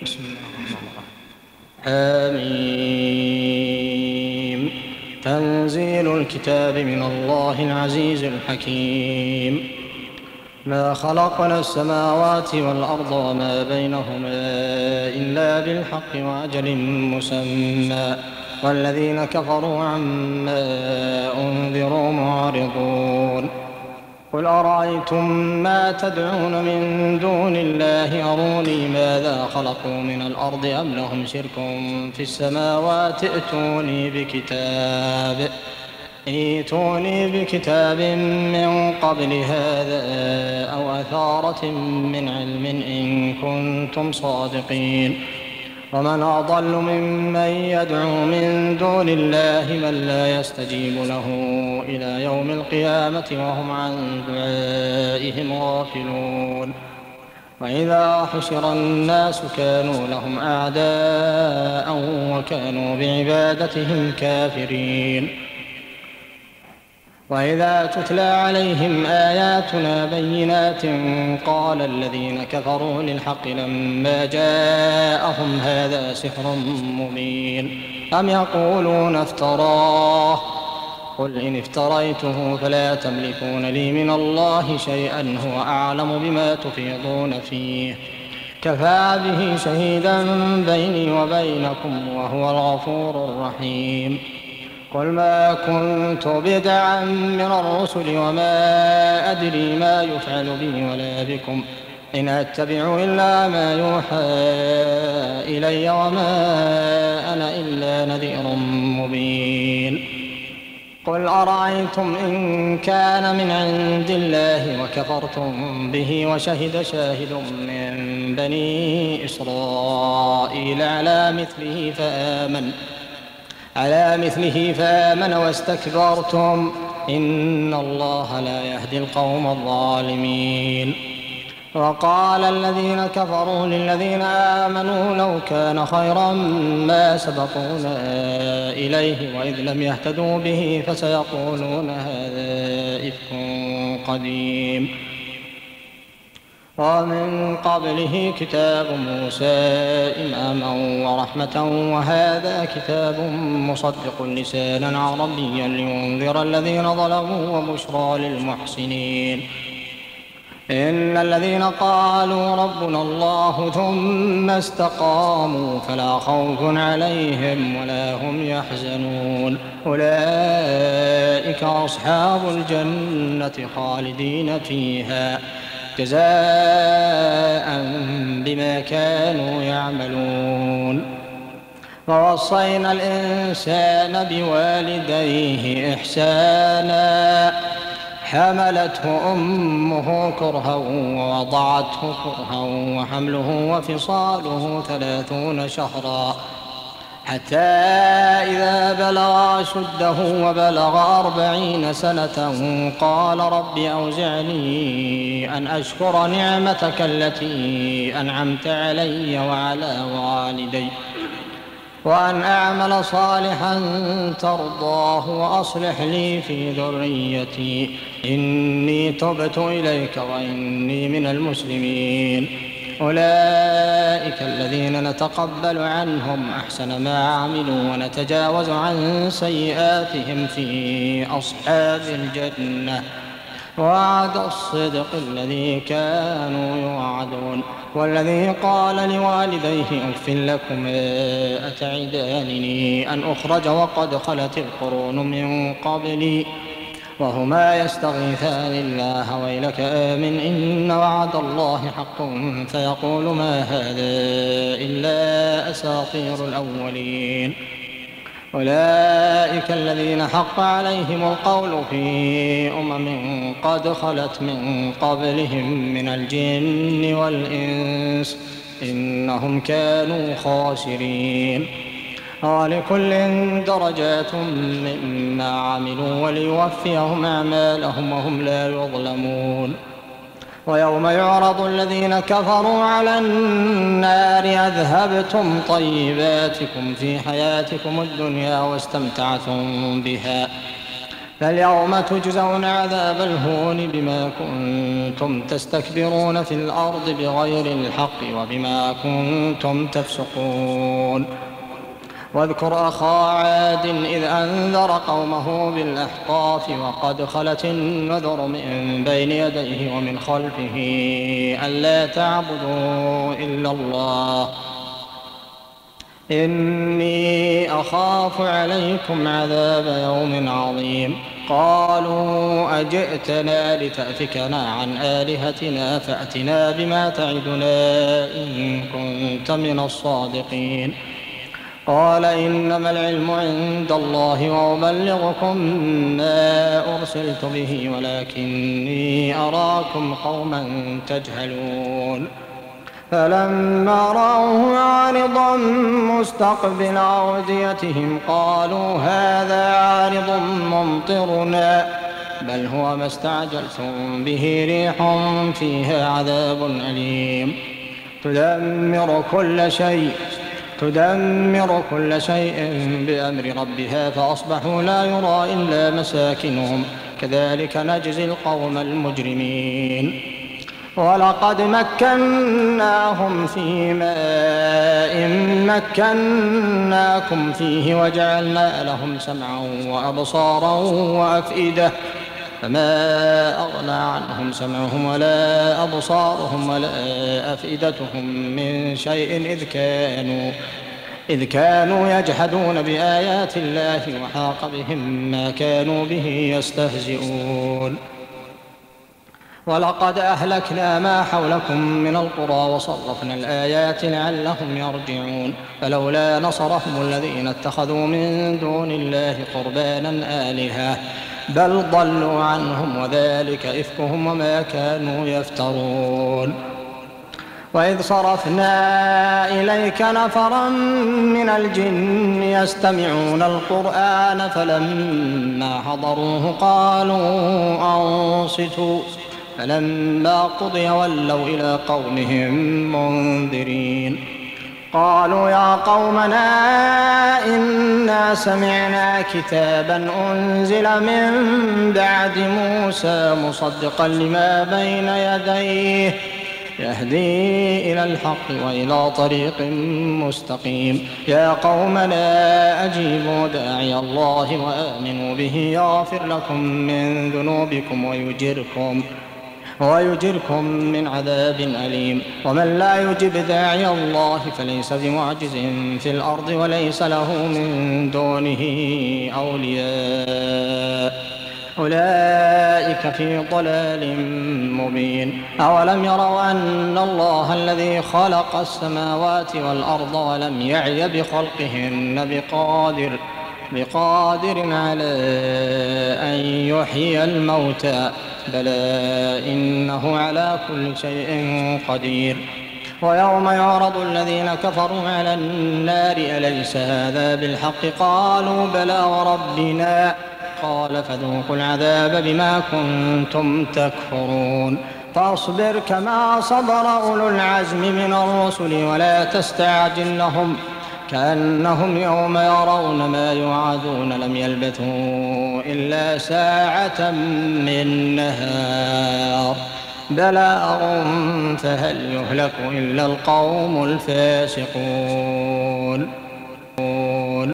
بسم الله الرحمن الرحيم. آمين. تنزيل الكتاب من الله العزيز الحكيم. ما خلقنا السماوات والأرض وما بينهما إلا بالحق وأجل مسمى، والذين كفروا عما أنذروا معرضون. قل أرأيتم ما تدعون من دون الله أروني ماذا خلقوا من الأرض أم لهم شرك في السماوات ائتوني بكتاب من قبل هذا أو أثارة من علم إن كنتم صادقين. ومن أضل ممن يدعو من دون الله من لا يستجيب له إلى يوم القيامة وهم عن دعائهم غافلون. وإذا حشر الناس كانوا لهم أعداء وكانوا بعبادتهم كافرين. وإذا تتلى عليهم آياتنا بينات قال الذين كفروا للحق لما جاءهم هذا سحر مبين أم يقولون افتراه قل إن افتريته فلا تملكون لي من الله شيئا هو أعلم بما تفيضون فيه كفى به شهيدا بيني وبينكم وهو الغفور الرحيم. قل ما كنت بدعا من الرسل وما أدري ما يفعل بي ولا بكم إن أتبع إلا ما يوحى إلي وما أنا إلا نذير مبين. قل أرأيتم إن كان من عند الله وكفرتم به وشهد شاهد من بني إسرائيل على مثله فآمن واستكبرتم إن الله لا يهدي القوم الظالمين. وقال الذين كفروا للذين آمنوا لو كان خيرا ما سبقونا إليه وإذ لم يهتدوا به فسيقولون هذا إفك قديم. ومن قبله كتاب موسى إماما ورحمة وهذا كتاب مصدق لسانا عربيا لينذر الذين ظلموا وبشرى للمحسنين. إن الذين قالوا ربنا الله ثم استقاموا فلا خوف عليهم ولا هم يحزنون أولئك أصحاب الجنة خالدين فيها جزاء بما كانوا يعملون. ووصينا الإنسان بوالديه إحسانا حملته أمه كرها ووضعته كرها وحمله وفصاله 30 شهرا حتى إذا بلغ أشده وبلغ 40 سنة قال رب أوزعني أن أشكر نعمتك التي أنعمت علي وعلى والدي وأن أعمل صالحا ترضاه وأصلح لي في ذريتي إني تبت إليك وإني من المسلمين. أولئك الذين نتقبل عنهم أحسن ما عملوا ونتجاوز عن سيئاتهم في أصحاب الجنة وعد الصدق الذي كانوا يوعدون. والذي قال لوالديه أف لكما أتعدانني أن أخرج وقد خلت القرون من قبلي وهما يستغيثان الله ويلك آمن إن وعد الله حق فيقول ما هذا إلا أساطير الأولين. أولئك الذين حق عليهم القول في قد خلت من قبلهم من الجن والإنس إنهم كانوا خاسرين. ولكل درجات مما عملوا وليوفيهم أعمالهم وهم لا يظلمون. ويوم يعرض الذين كفروا على النار أذهبتم طيباتكم في حياتكم الدنيا واستمتعتم بها فاليوم تجزون عذاب الهون بما كنتم تستكبرون في الأرض بغير الحق وبما كنتم تفسقون واذكر أخا عاد إذ أنذر قومه بالأحقاف وقد خلت النذر من بين يديه ومن خلفه ألا تعبدوا إلا الله إني أخاف عليكم عذاب يوم عظيم قالوا أجئتنا لتأفكنا عن آلهتنا فأتنا بما تعدنا إن كنت من الصادقين قال إنما العلم عند الله وأبلغكم ما أرسلت به ولكني أراكم قوما تجهلون فلما رأوه عارضا مستقبل أوديتهم قالوا هذا عارض ممطرنا بل هو ما استعجلتم به ريح فيها عذاب أليم تدمر كل شيء بأمر ربها فأصبحوا لا يرى إلا مساكنهم كذلك نجزي القوم المجرمين ولقد مكناهم في ماء مكناكم فيه وجعلنا لهم سمعا وأبصارا وأفئدة فما أغنى عنهم سمعهم ولا أبصارهم ولا أفئدتهم من شيء إذ كانوا يجحدون بآيات الله وحاق بهم ما كانوا به يستهزئون ولقد أهلكنا ما حولكم من القرى وصرفنا الآيات لعلهم يرجعون فلولا نصرهم الذين اتخذوا من دون الله قربانا آلهة بل ضلوا عنهم وذلك إفكهم وما كانوا يفترون وإذ صرفنا إليك نفرا من الجن يستمعون القرآن فلما حضروه قالوا أنصتوا فلما قضي ولوا إلى قومهم منذرين قالوا يا قومنا إنا سمعنا كتابا أنزل من بعد موسى مصدقا لما بين يديه يهدي إلى الحق وإلى طريق مستقيم يا قومنا أجيبوا داعي الله وآمنوا به يغفر لكم من ذنوبكم ويجركم من عذاب أليم ومن لا يجب داعي الله فليس بمعجز في الأرض وليس له من دونه أولياء أولئك في ضلال مبين أولم يروا أن الله الذي خلق السماوات والأرض ولم يعي بخلقهن بقادر على أن يحيي الموتى بلى إنه على كل شيء قدير ويوم يعرض الذين كفروا على النار أليس هذا بالحق قالوا بلى وربنا قال فذوقوا العذاب بما كنتم تكفرون فاصبر كما صبر أولو العزم من الرسل ولا تستعجل لهم كأنهم يوم يرون ما يوعدون لم يلبثوا إلا ساعة من نهار بلاغ فهل يهلك إلا القوم الفاسقون